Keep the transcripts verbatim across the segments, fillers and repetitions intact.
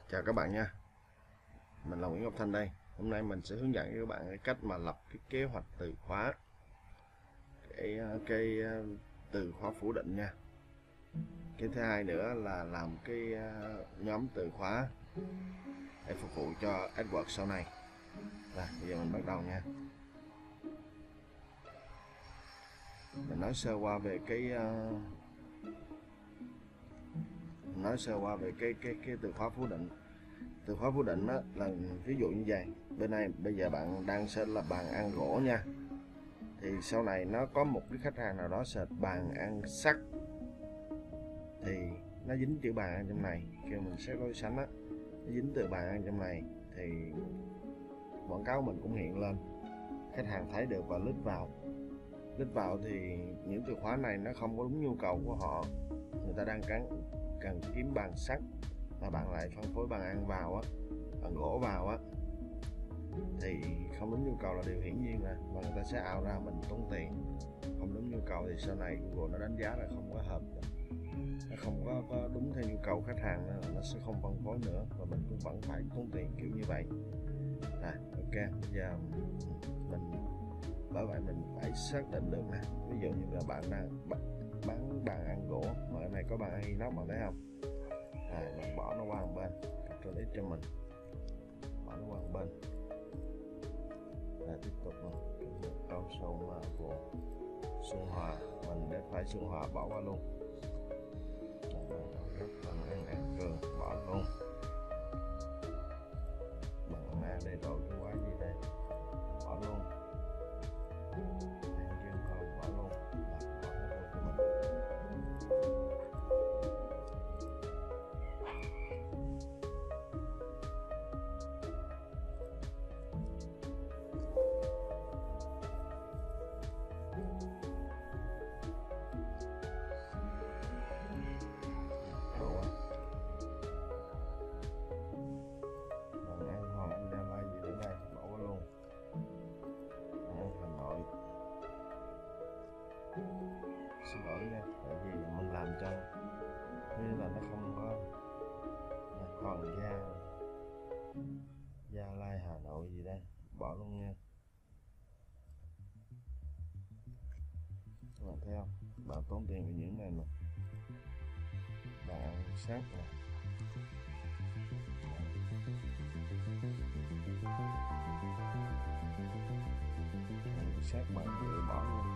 Chào các bạn nha, mình là Nguyễn Ngọc Thanh đây. Hôm nay mình sẽ hướng dẫn cho các bạn cái cách mà lập cái kế hoạch từ khóa, cái cái từ khóa phủ định nha. Cái thứ hai nữa là làm cái nhóm từ khóa để phục vụ cho AdWords sau này. Rồi, bây giờ mình bắt đầu nha. Mình nói sơ qua về cái nói sơ qua về cái cái cái từ khóa phủ định. Từ khóa phủ định đó là ví dụ như vậy. Bên này bây giờ bạn đang search là bàn ăn gỗ nha, thì sau này nó có một cái khách hàng nào đó search bàn ăn sắt thì nó dính chữ bàn ăn trong này, kêu mình xét đối sánh á, nó dính từ bàn ăn trong này thì quảng cáo mình cũng hiện lên, khách hàng thấy được và click vào. Click vào thì những từ khóa này nó không có đúng nhu cầu của họ, người ta đang cần cần kiếm bàn sắt mà bạn lại phân phối bàn ăn vào á, bàn gỗ vào á, thì không đúng nhu cầu là điều hiển nhiên, là và người ta sẽ ảo ra mình tốn tiền. Không đúng nhu cầu thì sau này Google nó đánh giá là không có hợp, nó không có, có đúng theo nhu cầu khách hàng, nên là nó sẽ không phân phối nữa và mình cũng vẫn phải tốn tiền kiểu như vậy. À, ok, bây giờ mình bởi vậy mình phải xác định được nè. Ví dụ như là bạn đang bán bàn ăn gỗ mà ở này có bàn ăn inox, bạn thấy không? À, mình bỏ nó qua một bên, Ctrl X cho mình, bỏ nó qua một bên. Rồi tiếp tục con sông của Xuân Hòa, mình để phải Xuân Hòa bỏ qua luôn. Bằng ăn ăn cường bỏ luôn. Bằng ăn để rồi cái quái gì đây, bỏ luôn. Ăn chân không bỏ luôn, bỏ hết luôn cho mình. Xin lỗi nha, tại vì mình làm cho như là nó không có Hoàng Gia, Gia Lai, Hà Nội gì đây, bỏ luôn nha. Các bạn thấy không, bạn tốn tiền vì những này mà bạn ăn sát nè, sát bạn tự bỏ luôn.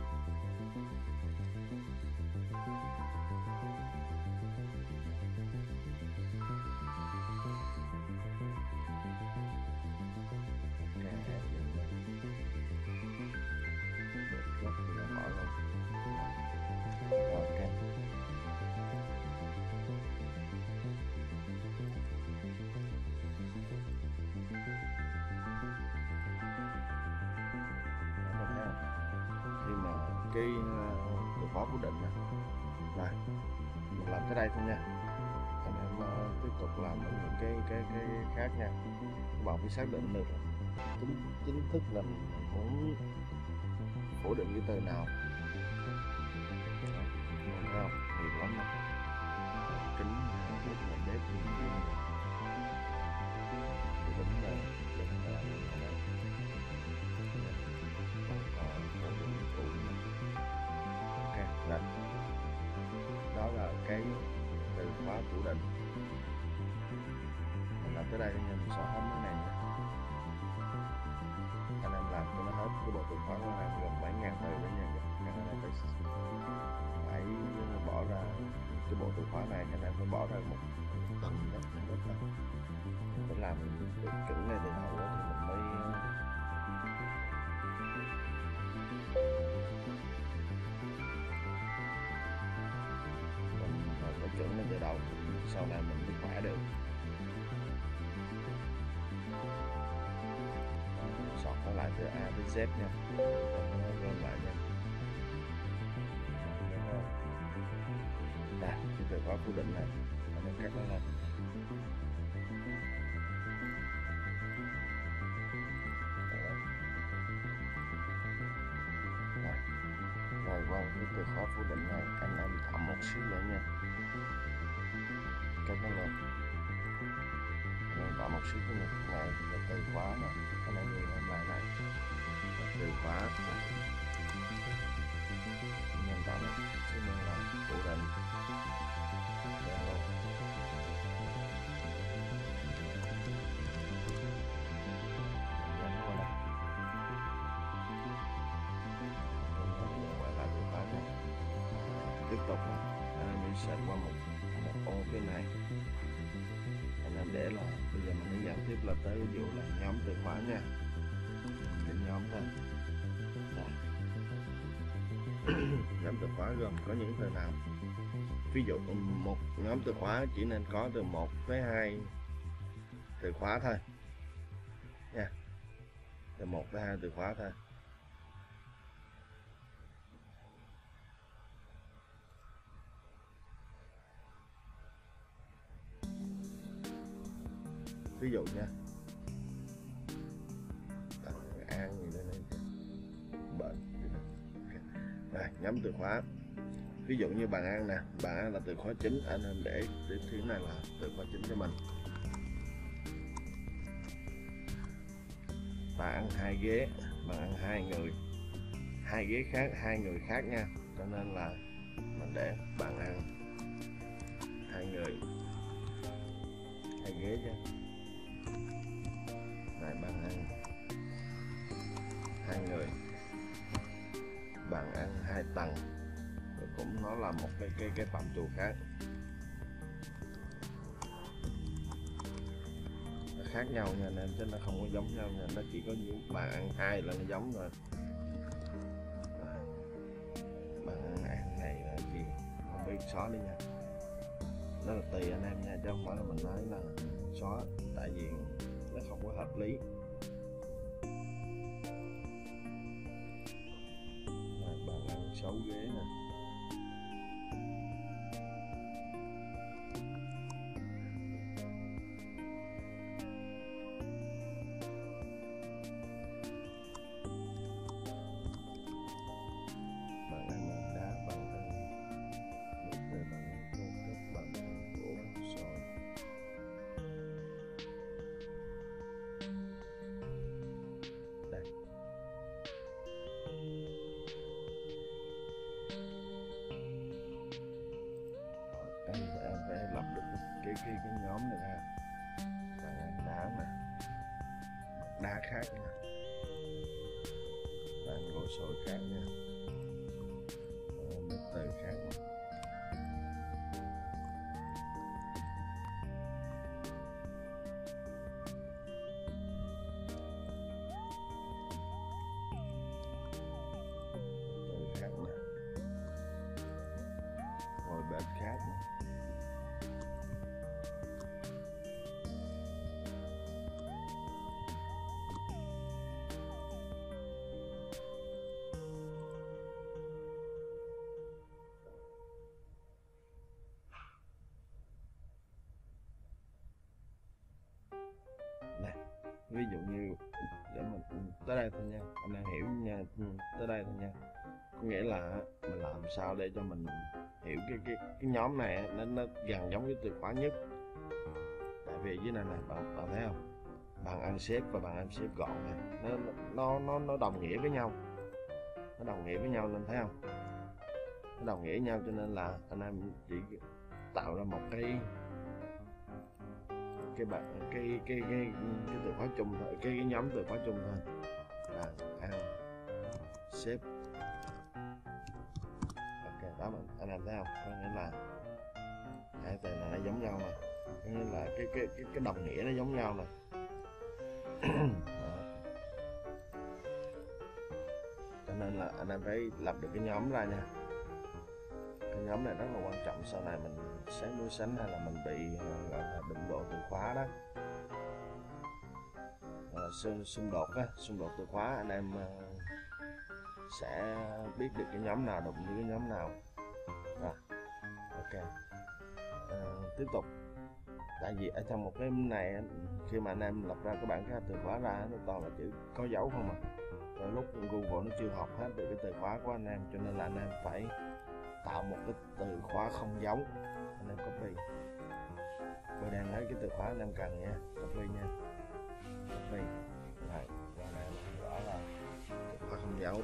Cái từ khóa cố định này. Rồi mình làm tới đây thôi nha, anh em uh, tiếp tục làm ở những cái cái cái khác nha. Các bạn phải xác định được chính chính thức là mình muốn phủ định cái từ nào. Thấy không, nhiều lắm nè, kính một là bếp gì kia, kính này kính là đây. Đó là cái từ khóa phủ định. Mình làm tới đây nha, mình xóa hết cái này nha. Anh em làm cho nó hết cái bộ từ khóa nó là gần bảy ngàn từ đó nha. Anh em phải phải bỏ ra cái bộ từ khóa này, anh em phải bỏ ra một tuần đó, phải làm được chuẩn ngay từ đầu đó thì mình mới chuẩn lên từ đầu, sau này mình mới khỏe được. Sọt nó lại từ A tới Z nha, gom lại nha. Đây, cái từ khóa phủ định này, mình cắt nó lên. Rồi qua cái từ khóa phủ định này, anh em thẩm một xíu nữa nha. Cắt nó lên. một xíu cái mục này là từ khóa nè, anh em nhìn em lại này, từ khóa nhân tạo chứ nên là cố định đây luôn. Nhấn qua đây, quay lại từ khóa này, tiếp tục anh em đi set qua một một ô cái này, anh em để là bây giờ mình sẽ giao tiếp là tới ví dụ là nhóm từ khóa nha, cái nhóm thôi. Nhóm từ khóa gồm có những từ nào, ví dụ một nhóm từ khóa chỉ nên có từ một tới hai từ khóa thôi nha, từ một tới hai từ khóa thôi. Ví dụ nha, an gì đây này, bệnh. Rồi, nhóm từ khóa, ví dụ như bàn ăn nè, bàn ăn là từ khóa chính, anh em để cái thứ này là từ khóa chính cho mình. Bàn ăn hai ghế, bàn ăn hai người, hai ghế khác, hai người khác nha, cho nên là mình để bàn ăn hai người, hai ghế chứ. Này, bàn ăn hai người, bàn ăn hai tầng, rồi cũng nó là một cái cái cái phạm trù khác, nó khác nhau nha nên chứ nó không có giống nhau nha, nó chỉ có những bàn ăn hai là nó giống rồi. Bàn ăn này là gì không biết, xóa đi nha, đó là tùy anh em nha, chứ không phải là mình nói là xóa, tại vì nó không có hợp lý. Bàn ăn sáu ghế nè, bàn ăn bằng đá, bàn ăn một cái bàn ăn cao cấp, bàn ăn gỗ sồi. Đây, em em phải lập được cái cái cái nhóm này ha, bàn ăn đá nè, đá khác nha, bàn gỗ sồi khác nha, mấy từ khác nha. Từ khác nè, ngồi bếp khác nè. Này, ví dụ như để mình tới đây thôi nha, anh đang hiểu nha, tới đây thôi nha, có nghĩa là mình làm sao để cho mình hiểu cái cái cái nhóm này nó nó gần giống với từ khóa nhất. Tại vì dưới này này bạn bạn thấy không, bàn ăn xếp và bàn ăn xếp gọn này, nó nó nó nó đồng nghĩa với nhau, nó đồng nghĩa với nhau nên thấy không, nó đồng nghĩa với nhau, cho nên là anh em chỉ tạo ra một cái cái bạn cái cái cái cái từ khóa chung thôi, cái, cái nhóm từ khóa chung thôi, bàn ăn xếp. Ok, đó mình anh em thấy không, có nghĩa là hai từ này nó giống nhau mà, có nghĩa là cái cái cái cái đồng nghĩa nó giống nhau nè. Cho nên là anh em phải lập được cái nhóm ra nha, cái nhóm này rất là quan trọng, sau này mình sáng đối sánh hay là mình bị uh, gọi là đụng độ từ khóa đó, uh, xung đột á, xung đột từ khóa, anh em uh, sẽ biết được cái nhóm nào đụng với cái nhóm nào. Rồi, ok, uh, tiếp tục. Tại vì ở trong một cái này khi mà anh em lập ra cái bảng cái từ khóa ra nó toàn là chữ có dấu không à, rồi lúc Google nó chưa học hết được cái từ khóa của anh em, cho nên là anh em phải tạo một cái từ khóa không dấu, anh em copy. Tôi đang lấy cái từ khóa anh em cần nha. Copy nha, copy này, và này rõ là từ khóa không dấu.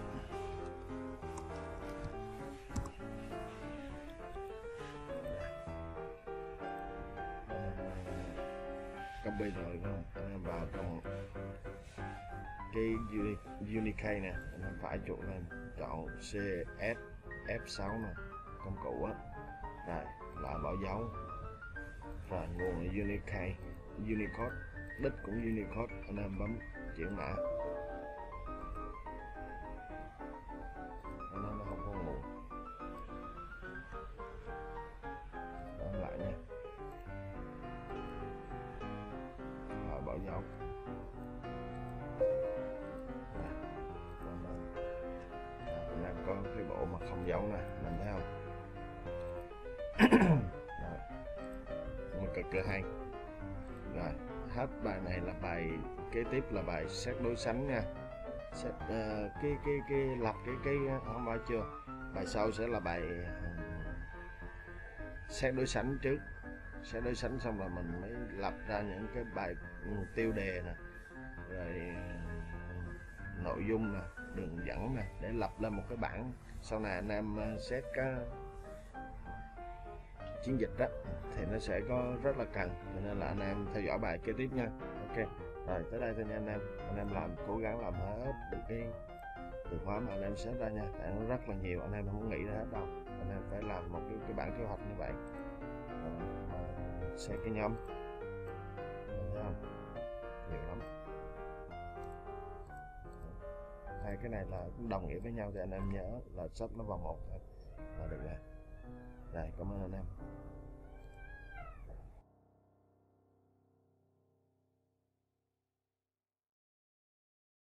Copy rồi không? Anh em vào trong cái Unikey nè, anh em phải chuột lên, chọn C S F sáu nè, công cụ á, rồi lại bỏ dấu, rồi nguồn là Unikey, Unicode, đích cũng Unicode, anh em bấm chuyển mã, nó không có nguồn, bấm lại nha, rồi bỏ dấu. Anh em có cái bộ mà không dấu nè, mình thấy không? Rồi, mà cực kỳ hay. Rồi, hết bài này là bài kế tiếp là bài xét đối sánh nha. Xét uh, cái cái cái lập cái cái không phải chưa. Bài sau sẽ là bài uh, xét đối sánh trước. Xét đối sánh xong rồi mình mới lập ra những cái bài tiêu đề nè, rồi nội dung nè, đường dẫn nè, để lập lên một cái bảng. Sau này anh em xét cái chiến dịch đó thì nó sẽ có rất là cần, cho nên là anh em theo dõi bài kế tiếp nha. Ok, rồi tới đây thôi nha anh em. Anh em làm cố gắng làm hết được cái từ khóa mà anh em xét ra nha, tại nó rất là nhiều, anh em không nghĩ ra hết đâu. Anh em phải làm một cái, cái bản kế hoạch như vậy, xét cái nhóm, thấy không? Nhiều lắm. Hai cái này là cũng đồng nghĩa với nhau thì anh em nhớ là sắp nó vào một thôi là được rồi. Rồi, cảm ơn anh em.